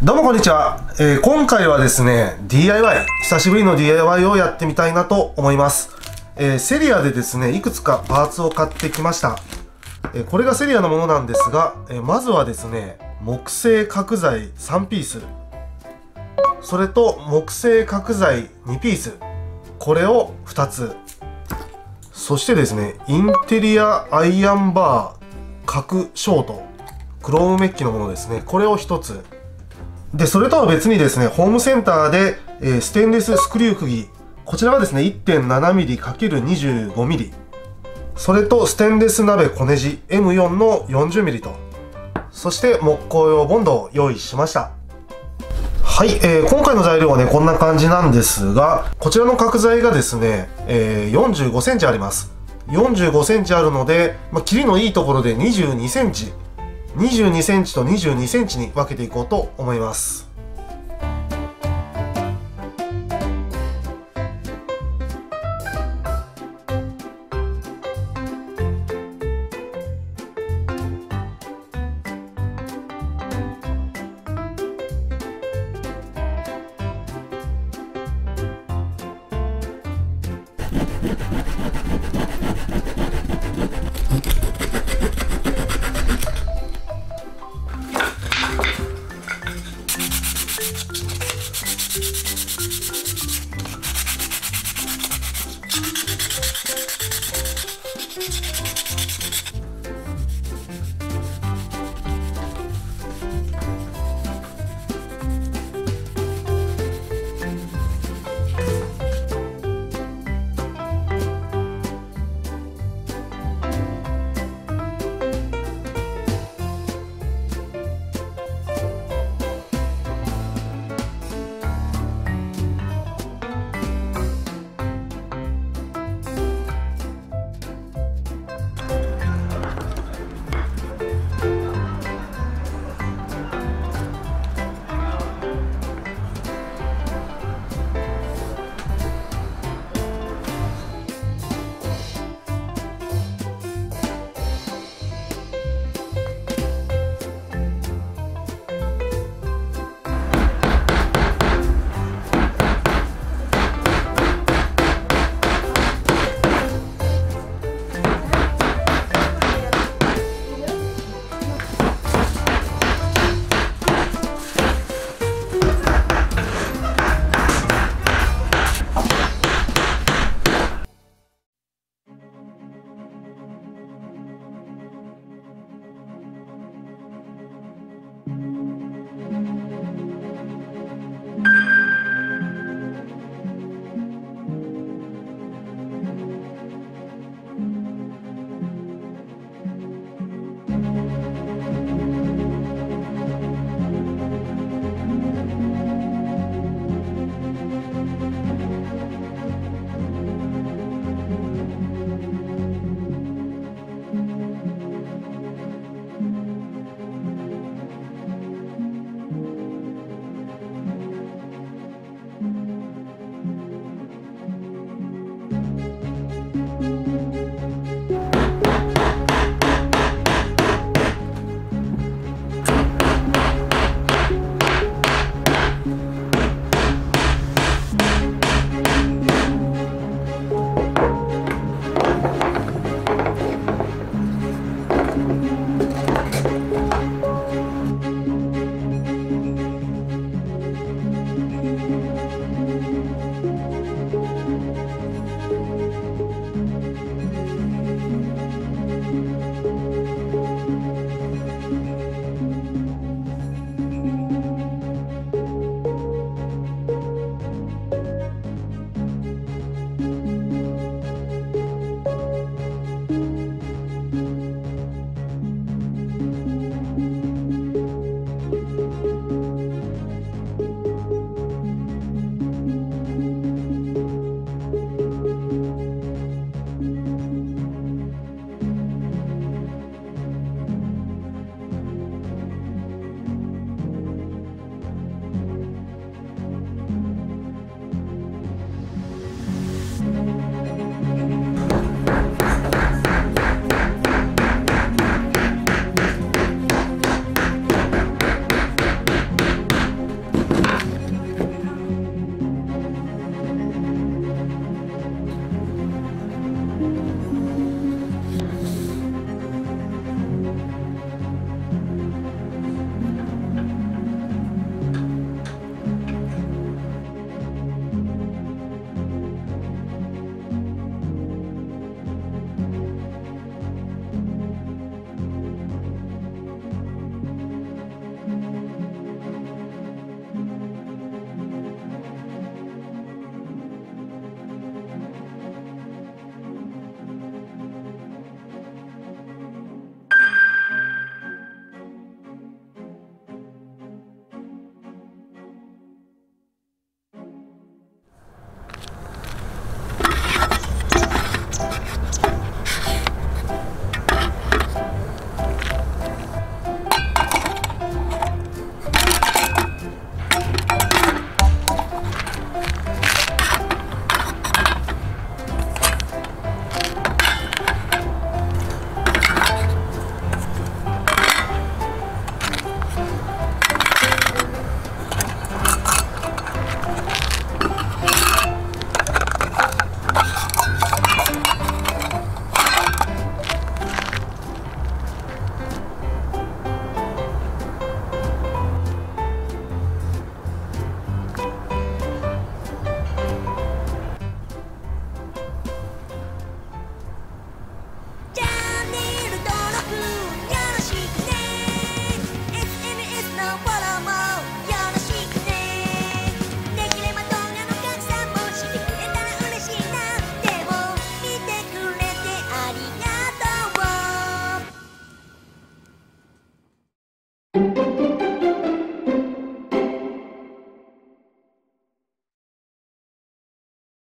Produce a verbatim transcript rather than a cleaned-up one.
どうもこんにちは、えー、今回はですね ディーアイワイ 久しぶりの ディーアイワイ をやってみたいなと思います。えー、セリアでですねいくつかパーツを買ってきました。えー、これがセリアのものなんですが、えー、まずはですね木製角材さんピース、それと木製角材にピース、これをふたつ、そしてですねインテリアアイアンバー角ショートクロームメッキのものですね、これをひとつで、それとは別にですねホームセンターで、えー、ステンレススクリュー釘、こちらはですね いってんななミリかけるにじゅうごミリ、それとステンレス鍋小ネジ エムフォー のよんじゅうミリと、そして木工用ボンドを用意しました。はい、えー、今回の材料はねこんな感じなんですが、こちらの角材がですね、えー、よんじゅうごセンチあります。よんじゅうごセンチあるので、まあ、切りのいいところでにじゅうにセンチにじゅうにセンチとにじゅうにセンチに分けていこうと思います。